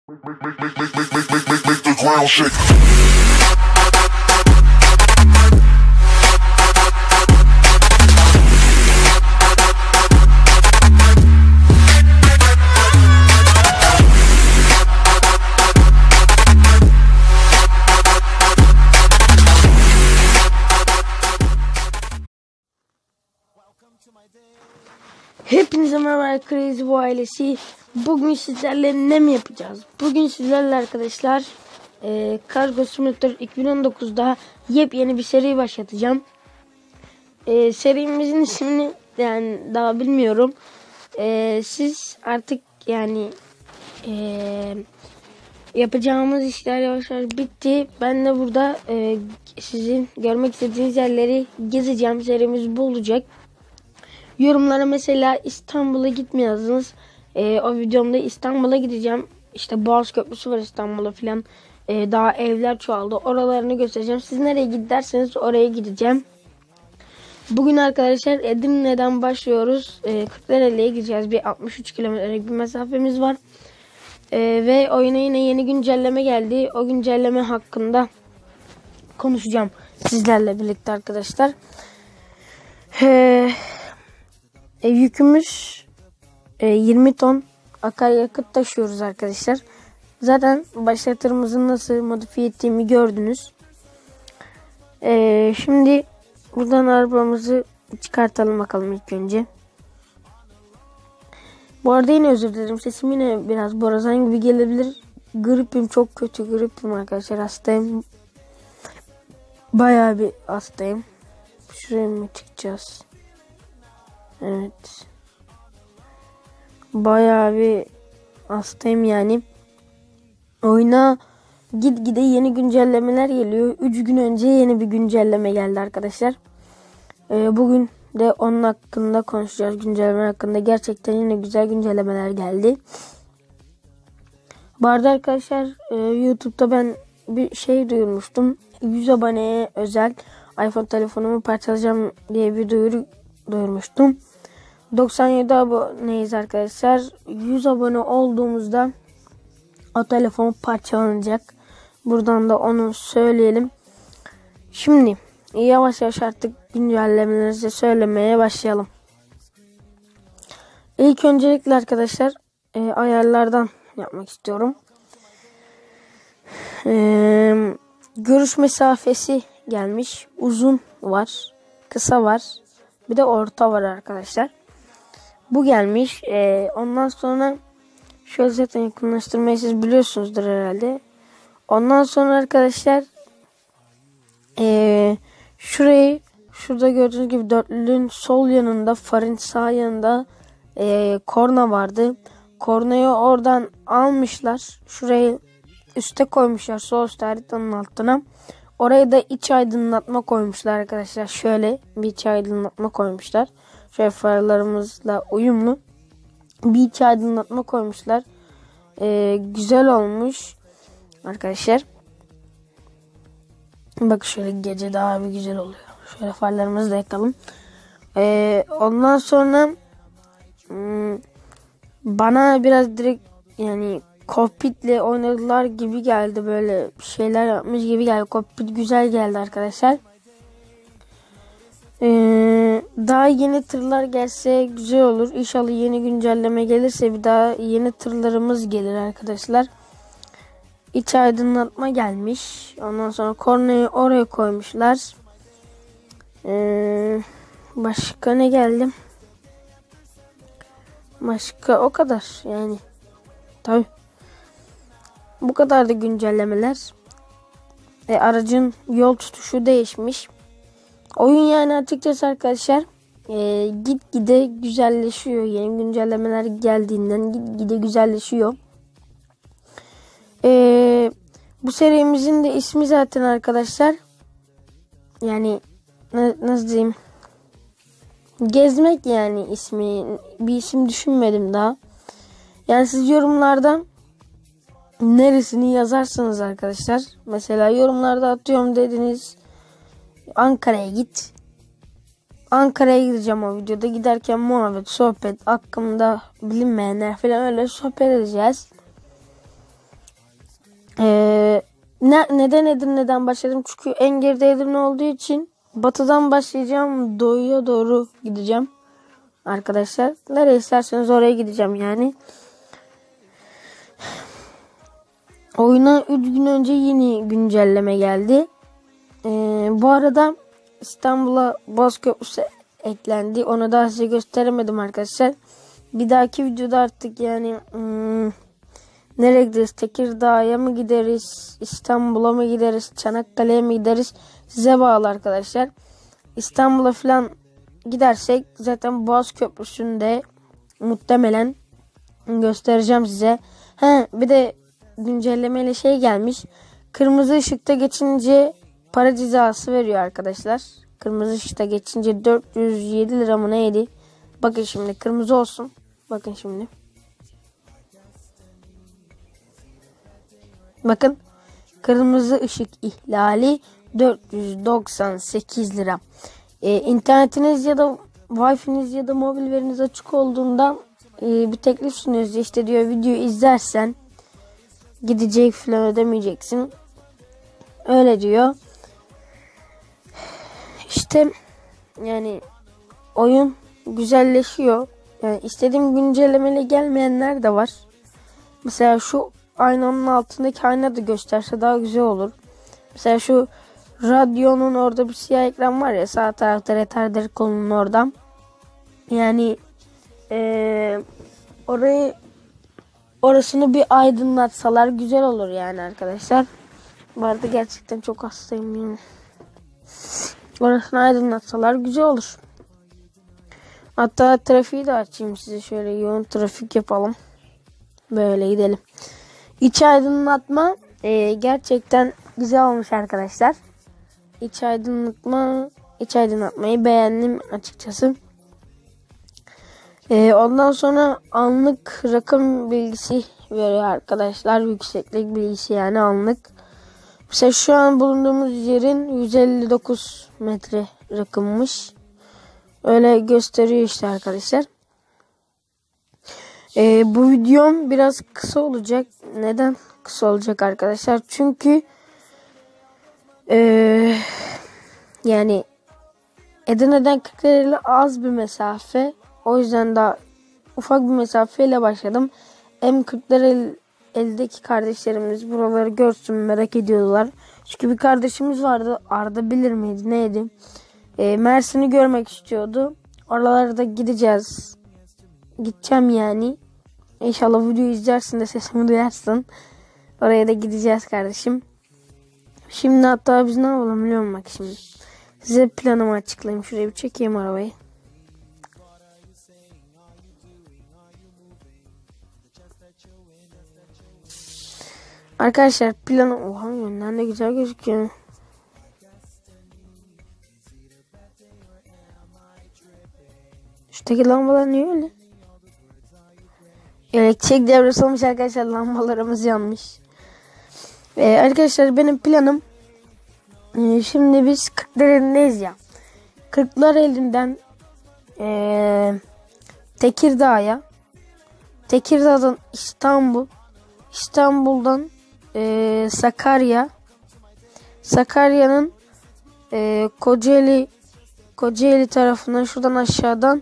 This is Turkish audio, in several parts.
Make the ground shake. Hepinize merhaba Crazy Boy ailesi. Bugün sizlerle ne mi yapacağız? Bugün sizlerle arkadaşlar Cargo Simulator 2019'da yepyeni bir seri başlatacağım. Serimizin ismini yani daha bilmiyorum. Siz artık yani yapacağımız işler yavaş yavaş bitti. Ben de burada sizin görmek istediğiniz yerleri gezeceğim. Serimiz bu olacak. Yorumlara mesela İstanbul'a gitme yazdınız. O videomda İstanbul'a gideceğim. İşte Boğaz Köprüsü var İstanbul'a filan. Daha evler çoğaldı. Oralarını göstereceğim. Siz nereye giderseniz oraya gideceğim. Bugün arkadaşlar Edirne'den başlıyoruz. Kırklareli'ye gideceğiz. Bir 63 kilometrelik bir mesafemiz var. Ve oyuna yine yeni güncelleme geldi. O güncelleme hakkında konuşacağım sizlerle birlikte arkadaşlar. Yükümüz 20 ton akaryakıt taşıyoruz arkadaşlar. Zaten başlatırımızı nasıl modifiye ettiğimi gördünüz. Şimdi buradan arabamızı çıkartalım bakalım ilk önce. Bu arada yine özür dilerim. Sesim yine biraz borazan gibi gelebilir. Gripim çok kötü. Gripim arkadaşlar. Hastayım. Bayağı bir hastayım. Şuraya mı çıkacağız? Evet. Bayağı bir hastayım yani. Oyuna gitgide yeni güncellemeler geliyor. 3 gün önce yeni bir güncelleme geldi arkadaşlar. Bugün de onun hakkında konuşacağız. Güncelleme hakkında. Gerçekten yine güzel güncellemeler geldi. Bu arada arkadaşlar YouTube'da ben bir şey duyurmuştum. 100 aboneye özel iPhone telefonumu parçalayacağım diye bir duyurmuştum. 97 aboneyiz arkadaşlar. 100 abone olduğumuzda o telefon parçalanacak. Buradan da onu söyleyelim. Şimdi yavaş yavaş artık güncellemelerinizi söylemeye başlayalım. İlk öncelikle arkadaşlar ayarlardan yapmak istiyorum. Görüş mesafesi gelmiş. Uzun var. Kısa var. Bir de orta var arkadaşlar. Bu gelmiş. Ondan sonra şöyle zaten yakınlaştırmayı siz biliyorsunuzdur herhalde. Ondan sonra arkadaşlar şurada gördüğünüz gibi dörtlünün sol yanında, farın sağ yanında korna vardı. Kornayı oradan almışlar. Şurayı üste koymuşlar. Sol üstte haritanın altına. Oraya da iç aydınlatma koymuşlar arkadaşlar. Şöyle bir iç aydınlatma koymuşlar. Şöyle farlarımızla uyumlu bir iç aydınlatma koymuşlar. Güzel olmuş arkadaşlar. Bak şöyle gece daha bir güzel oluyor. Şöyle farlarımızı da yakalım. Ondan sonra bana biraz direkt yani kokpitle oynadılar gibi geldi. Böyle şeyler yapmış gibi geldi. Kokpit güzel geldi arkadaşlar. Daha yeni tırlar gelse güzel olur. İnşallah yeni güncelleme gelirse bir daha yeni tırlarımız gelir arkadaşlar. İç aydınlatma gelmiş. Ondan sonra kornayı oraya koymuşlar. Başka ne geldi? Başka o kadar yani. Tabii. Bu kadar da güncellemeler. Aracın yol tutuşu değişmiş. Oyun yani açıkçası arkadaşlar gitgide güzelleşiyor. Yeni güncellemeler geldiğinden gitgide güzelleşiyor. Bu serimizin de ismi zaten arkadaşlar yani nasıl diyeyim, gezmek yani ismi. Bir isim düşünmedim daha. Yani siz yorumlarda neresini yazarsanız arkadaşlar, mesela yorumlarda atıyorum dediniz Ankara'ya git. Ankara'ya gideceğim o videoda. Giderken muhabbet, sohbet, hakkımda bilinmeyenler falan öyle sohbet edeceğiz. Neden başladım? Çünkü en geride Edirne olduğu için batıdan başlayacağım. Doğuya doğru gideceğim. Arkadaşlar. Nereye isterseniz oraya gideceğim yani. Oyuna 3 gün önce yeni güncelleme geldi. Bu arada İstanbul'a Boğaz Köprüsü eklendi. Onu daha size gösteremedim arkadaşlar. Bir dahaki videoda artık yani nereye gideriz? Tekirdağ'a mı gideriz? İstanbul'a mı gideriz? Çanakkale'ye mi gideriz? Size bağlı arkadaşlar. İstanbul'a falan gidersek zaten Boğaz Köprüsü'nde muhtemelen göstereceğim size. Bir de güncellemeyle şey gelmiş. Kırmızı ışıkta geçince para cezası veriyor arkadaşlar. Kırmızı ışıkta geçince 407 lira mı neydi? Bakın şimdi kırmızı olsun. Bakın şimdi. Bakın kırmızı ışık ihlali 498 lira. İnternetiniz ya da Wi-Fi'niz ya da mobil veriniz açık olduğundan bir teklif sunuyoruz. İşte diyor videoyu izlersen gidecek falan ödemeyeceksin. Öyle diyor. İşte yani oyun güzelleşiyor. Yani istediğim güncellemeyle gelmeyenler de var. Mesela şu aynanın altındaki ayna da gösterse daha güzel olur. Mesela şu radyonun orada bir siyah ekran var ya, sağ tarafta retarder kolunun oradan. Yani orasını bir aydınlatsalar güzel olur yani arkadaşlar. Bu arada gerçekten çok hastayım yani. Orasını aydınlatsalar güzel olur. Hatta trafiği de açayım size, şöyle yoğun trafik yapalım. Böyle gidelim. İç aydınlatma gerçekten güzel olmuş arkadaşlar. İç aydınlatmayı beğendim açıkçası. Ondan sonra anlık rakım bilgisi veriyor arkadaşlar. Yükseklik bilgisi yani anlık. Mesela şu an bulunduğumuz yerin 159 metre rakımmış. Öyle gösteriyor işte arkadaşlar. Bu videom biraz kısa olacak. Neden kısa olacak arkadaşlar? Çünkü yani Edirne'den Kırklareli az bir mesafe. O yüzden daha ufak bir mesafeyle başladım. Hem Kırklareli'deki kardeşlerimiz buraları görsün, merak ediyorlar. Çünkü bir kardeşimiz vardı. Arda bilir miydi neydi? Mersin'i görmek istiyordu. Oralara da gideceğiz. Gideceğim yani. İnşallah videoyu izlersin de sesimi duyarsın. Oraya da gideceğiz kardeşim. Şimdi hatta biz ne yapalım biliyor musun? Bak şimdi. Size planımı açıklayayım. Şuraya bir çekeyim arabayı. Arkadaşlar planım... Oha, yönden de güzel gözüküyor. Şuradaki lambalar niye öyle? Elektrik devresi olmuş arkadaşlar. Lambalarımız yanmış. Arkadaşlar benim planım... şimdi biz Kırklareli'ndeyiz ya. Kırklareli'nden Tekirdağ'a, Tekirdağ'dan İstanbul, İstanbul'dan Sakarya, Sakarya'nın Kocaeli tarafından şuradan aşağıdan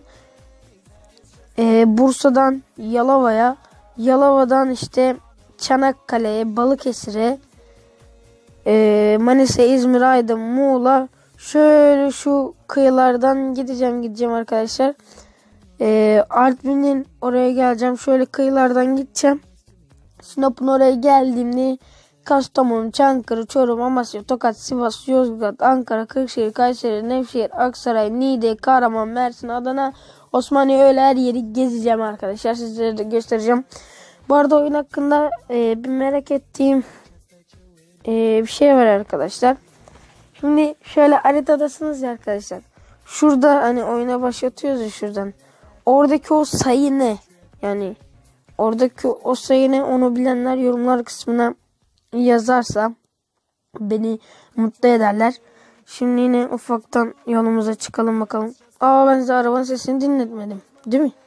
Bursa'dan Yalova'ya, Yalova'dan işte Çanakkale'ye, Balıkesir'e, Manisa, İzmir, Aydın, Muğla, şöyle şu kıyılardan gideceğim arkadaşlar. Artvin'in oraya geleceğim. Şöyle kıyılardan gideceğim. Sinop'un oraya geldiğimde Kastamonu, Çankırı, Çorum, Amasya, Tokat, Sivas, Yozgat, Ankara, Kırşehir, Kayseri, Nevşehir, Aksaray, Niğde, Kahraman, Mersin, Adana, Osmaniye, öyle her yeri gezeceğim arkadaşlar. Sizlere de göstereceğim. Bu arada oyun hakkında bir merak ettiğim bir şey var arkadaşlar. Şimdi şöyle haritadasınız ya arkadaşlar. Şurada hani oyuna başlatıyoruz ya şuradan. Oradaki o sayı ne? Yani oradaki o sayı ne? Onu bilenler yorumlar kısmına yazarsa beni mutlu ederler. Şimdi yine ufaktan yolumuza çıkalım bakalım. Ben size arabanın sesini dinletmedim. Değil mi?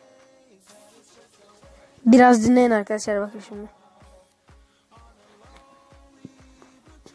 Biraz dinleyin arkadaşlar, bakın şimdi.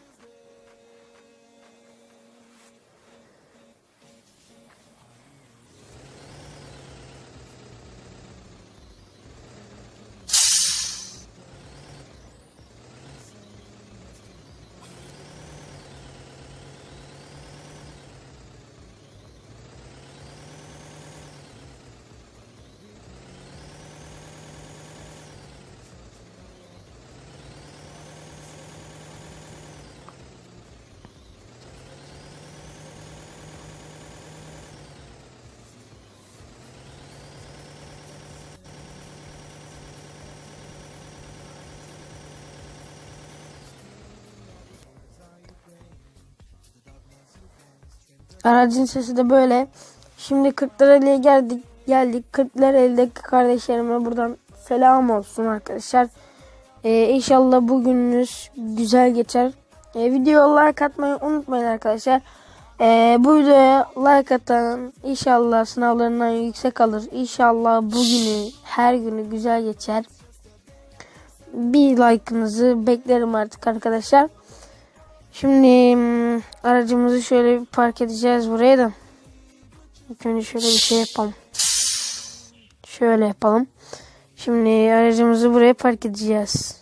Aracın sesi de böyle. Şimdi Kırklareli'ye geldik. Kırklareli'deki kardeşlerime buradan selam olsun arkadaşlar. İnşallah bugününüz güzel geçer. Videoya like atmayı unutmayın arkadaşlar. Bu videoya like atan inşallah sınavlarından yüksek alır. İnşallah bugünü, her günü güzel geçer. Bir like'ınızı beklerim artık arkadaşlar. Şimdi aracımızı şöyle bir park edeceğiz buraya da. İlk önce şöyle bir şey yapalım. Şöyle yapalım. Şimdi aracımızı buraya park edeceğiz.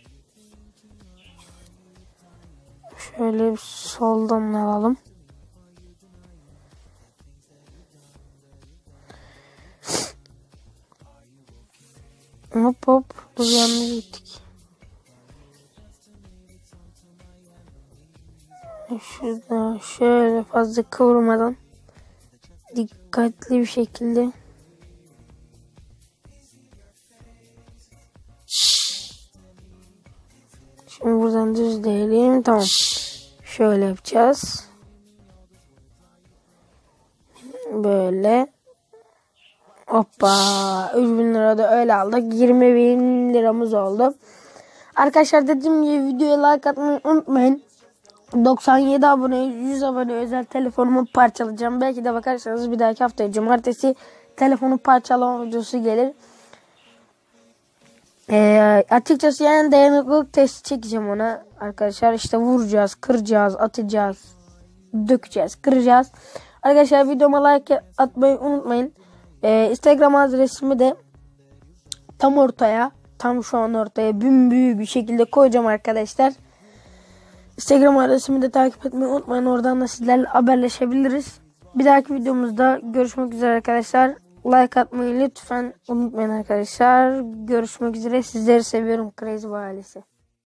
Şöyle bir soldan alalım. Hop hop. Dur, yanına gittik. Şurada şöyle fazla kıvırmadan dikkatli bir şekilde şimdi buradan düzleyelim. Tamam. Şöyle yapacağız. Böyle. Hoppa. 3000 lira da öyle aldık. 20.000 liramız oldu. Arkadaşlar dediğim gibi videoya like atmayı unutmayın. 97 abone, 100 abone özel telefonumu parçalayacağım. Belki de bakarsanız bir dahaki haftaya cumartesi telefonu parçalama videosu gelir. Açıkçası yani dayanıklılık testi çekeceğim ona arkadaşlar. İşte vuracağız, kıracağız, atacağız, dökeceğiz, kıracağız. Arkadaşlar videoma like atmayı unutmayın. Instagram adresimi de tam şu an ortaya büyük bir şekilde koyacağım arkadaşlar. Instagram adresimi de takip etmeyi unutmayın. Oradan da sizlerle haberleşebiliriz. Bir dahaki videomuzda görüşmek üzere arkadaşlar. Like atmayı lütfen unutmayın arkadaşlar. Görüşmek üzere. Sizleri seviyorum Crazy Boy ailesi.